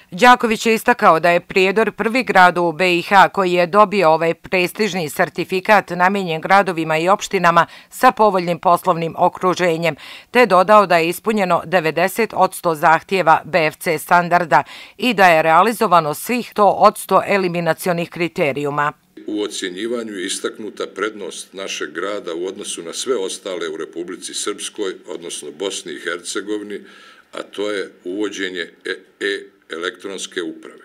Đaković je istakao da je Prijedor prvi grad u BiH koji je dobio ovaj prestižni sertifikat namijenjen gradovima i opštinama sa povoljnim poslovnim okruženjem, te dodao da je ispunjeno 90% zahtjeva BFC standarda i da je realizovano svih 100% eliminacionih kriterijuma. U ocjenjivanju je istaknuta prednost našeg grada u odnosu na sve ostale u Republici Srpskoj, odnosno Bosni i Hercegovini, a to je uvođenje elektronske uprave.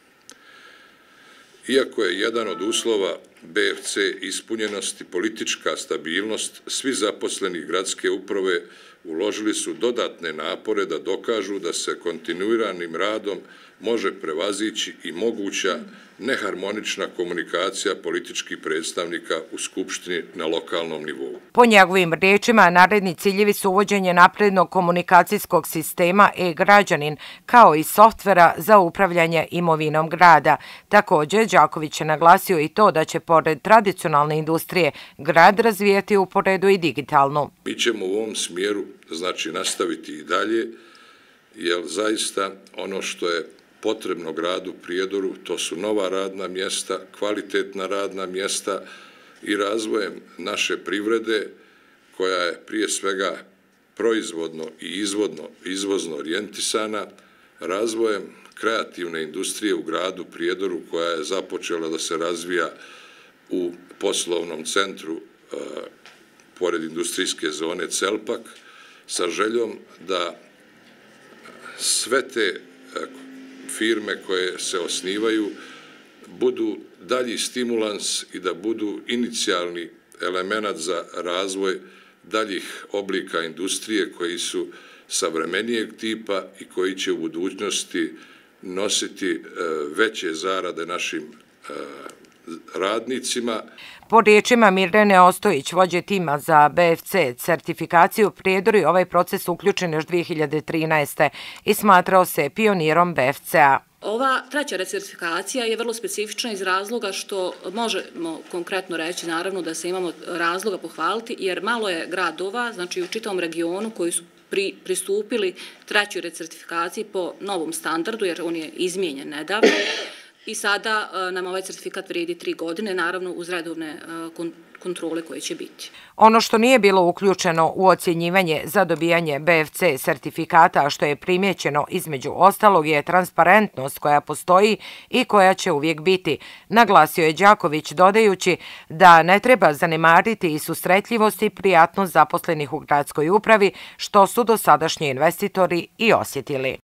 Iako je jedan od uslova BFC ispunjenost i politička stabilnost, svi zaposleni gradske uprave uložili su dodatne napore da dokažu da se kontinuiranim radom može prevazići i moguća neharmonična komunikacija političkih predstavnika u Skupštini na lokalnom nivou. Po njegovim riječima, naredni ciljevi su uvođenje naprednog komunikacijskog sistema e-građanin, kao i softvera za upravljanje imovinom grada. Također, Đaković je naglasio i to da će pored tradicionalne industrije grad razvijati uporedu i digitalnu. Mi ćemo u ovom smjeru nastaviti i dalje, jer zaista ono što je potrebno gradu Prijedoru, to su nova radna mjesta, kvalitetna radna mjesta i razvojem naše privrede koja je prije svega proizvodno i izvozno orijentisana, razvojem kreativne industrije u gradu Prijedoru koja je započela da se razvija u poslovnom centru pored industrijske zone Celpak, sa željom da sve te firme koje se osnivaju budu dalji stimulans i da budu inicijalni element za razvoj daljih oblika industrije koji su savremenijeg tipa i koji će u budućnosti nositi veće zarade našim radnicima. Po riječima Mirjane Ostojić, vođe tima za BFC sertifikaciju, Prijedor je ovaj proces uključen još 2013. i smatrao se pionirom BFC-a. Ova treća recertifikacija je vrlo specifična iz razloga što možemo konkretno reći, naravno, da se imamo razloga pohvaliti, jer malo je gradova, znači u čitavom regionu, koji su pristupili trećoj recertifikaciji po novom standardu, jer on je izmijenjen nedavno. I sada nam ovaj certifikat vrijedi 3 godine, naravno uz redovne kontrole koje će biti. Ono što nije bilo uključeno u ocjenjivanje za dobijanje BFC sertifikata, a što je primjećeno između ostalog, je transparentnost koja postoji i koja će uvijek biti, naglasio je Đaković, dodajući da ne treba zanemariti i susretljivost i prijatnost zaposlenih u gradskoj upravi, što su dosadašnji investitori i osjetili.